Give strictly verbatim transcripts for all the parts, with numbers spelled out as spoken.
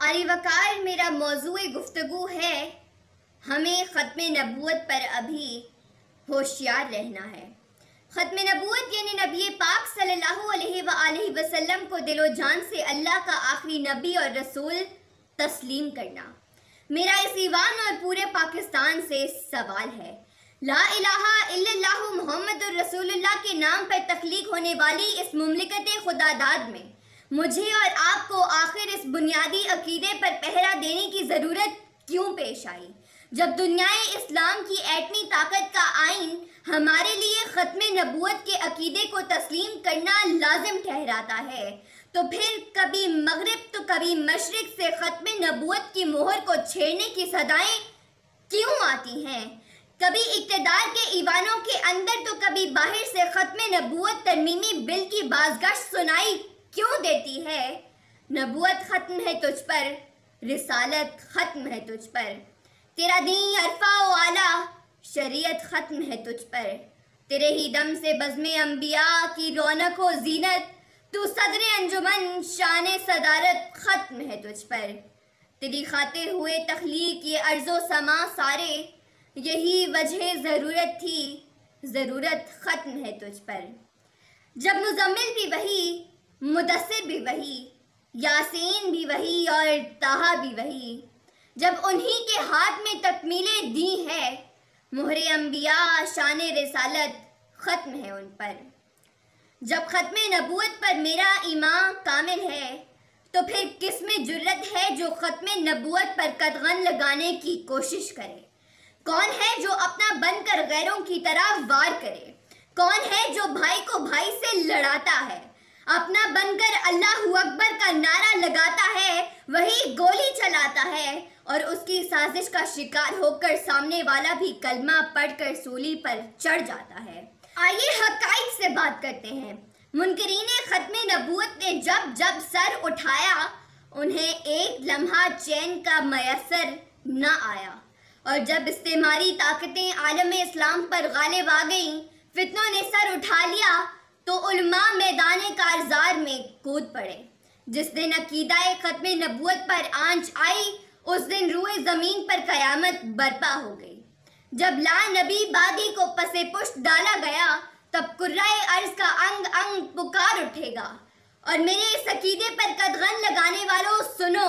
علی وقار میرا موضوع گفتگو ہے ہمیں ختم نبوت پر ابھی ہوشیار رہنا ہے۔ ختم نبوت یعنی نبی پاک صلی اللہ علیہ وآلہ وسلم کو دل و جان سے اللہ کا آخری نبی اور رسول تسلیم کرنا۔ میرا اس ایوان اور پورے پاکستان سے سوال ہے، لا الہ الا اللہ محمد الرسول اللہ کے نام پر تخلیق ہونے والی اس مملکت خداداد میں مجھے اور آپ کو آخر اس بنیادی عقیدے پر پہرا دینے کی ضرورت کیوں پیش آئی؟ جب دنیائے اسلام کی ایٹمی طاقت کا آئین ہمارے لیے ختم نبوت کے عقیدے کو تسلیم کرنا لازم ٹھہراتا ہے، تو پھر کبھی مغرب تو کبھی مشرق سے ختم نبوت کی مہر کو چھیڑنے کی صدائیں کیوں آتی ہیں؟ کبھی اقتدار کے ایوانوں کے اندر تو کبھی باہر سے ختم نبوت ترمیمی بل کی بازگشت سنائی کیوں دیتی ہے؟ نبوت ختم ہے تجھ پر، رسالت ختم ہے تجھ پر، تیرا دین عرفہ و اعلیٰ، شریعت ختم ہے تجھ پر، تیرے ہی دم سے بزم انبیاء کی رونق و زینت، تو صدر انجمن شان صدارت ختم ہے تجھ پر، تیری خاطر ہوئے تخلیق یہ ارض و سما سارے، یہی وجہ ضرورت تھی، ضرورت ختم ہے تجھ پر۔ جب مزمل بھی وہی، مدثر بھی وہی، یاسین بھی وہی اور طٰہٰ بھی وہی، جب انہی کے ہاتھ میں تکمیل دی ہے، مہر انبیاء شان رسالت ختم ہے ان پر۔ جب ختم نبوت پر میرا ایمان کامل ہے، تو پھر کس میں جرت ہے جو ختم نبوت پر قدغن لگانے کی کوشش کرے؟ کون ہے جو اپنا بن کر غیروں کی طرح وار کرے؟ کون ہے جو بھائی کو بھائی سے لڑاتا ہے؟ اپنا بن کر اللہ اکبر کا نعرہ لگاتا ہے، وہی گولی چلاتا ہے، اور اس کی سازش کا شکار ہو کر سامنے والا بھی کلمہ پڑھ کر سولی پر چڑھ جاتا ہے۔ آئیے حقائق سے بات کرتے ہیں۔ منکرین ختم نبوت نے جب جب سر اٹھایا، انہیں ایک لمحہ چین کا میسر نہ آیا، اور جب استعماری طاقتیں عالم اسلام پر غالب آ گئیں، فتنوں نے سر اٹھا لیا، تو علماء میدان کارزار میں کود پڑے۔ جس دن عقیدہ ختم نبوت پر آنچ آئی، اس دن روئے زمین پر قیامت برپا ہو گئی۔ جب لا نبی بادی کو پس پشت ڈالا گیا، تب کرۂ ارض کا انگ انگ پکار اٹھے گا۔ اور میرے اس عقیدے پر قدغن لگانے والوں سنو،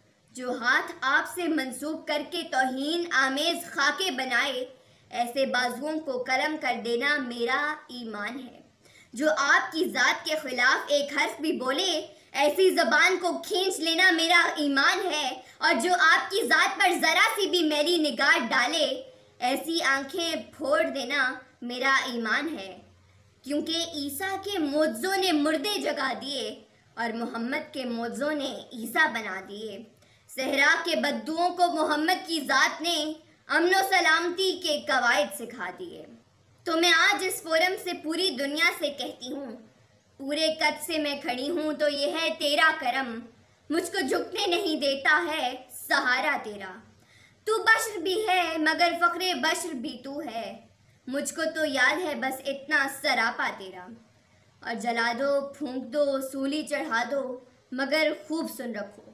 جو ہاتھ آپ سے منسوب کر کے توہین آمیز خاکے بنائے، ایسے بازوؤں کو قلم کر دینا میرا ایمان ہے۔ جو آپ کی ذات کے خلاف ایک حرف بھی بولے، ایسی زبان کو کھینچ لینا میرا ایمان ہے، اور جو آپ کی ذات پر ذرا سی بھی میری نگاہ ڈالے، ایسی آنکھیں پھوڑ دینا میرا ایمان ہے۔ کیونکہ عیسیٰ کے معجزوں نے مردے جگا دیے، اور محمد کے معجزوں نے عیسیٰ بنا دیے۔ صحرا کے بدوؤں کو محمد کی ذات نے امن و سلامتی کے قواعد سکھا دیے۔ تو میں آج اس فورم سے پوری دنیا سے کہتی ہوں، پورے قد سے میں کھڑی ہوں تو یہ ہے تیرا کرم، مجھ کو جھکنے نہیں دیتا ہے سہارا تیرا۔ تو بشر بھی ہے مگر فخر بشر بھی تو ہے، مجھ کو تو یاد ہے بس اتنا سراپا تیرا۔ اور جلا دو، پھونک دو، سولی چڑھا دو، مگر خوب سن رکھو،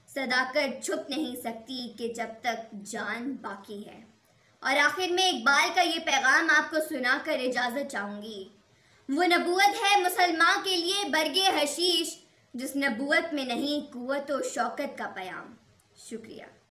صداقت چھپ نہیں سکتی کہ جب تک جان باقی ہے۔ اور آخر میں اقبال کا یہ پیغام آپ کو سنا کر اجازت چاہوں گی۔ وہ نبوت ہے مسلمان کے لیے برگ حشیش، جس نبوت میں نہیں قوت و شوکت کا پیام۔ شکریہ۔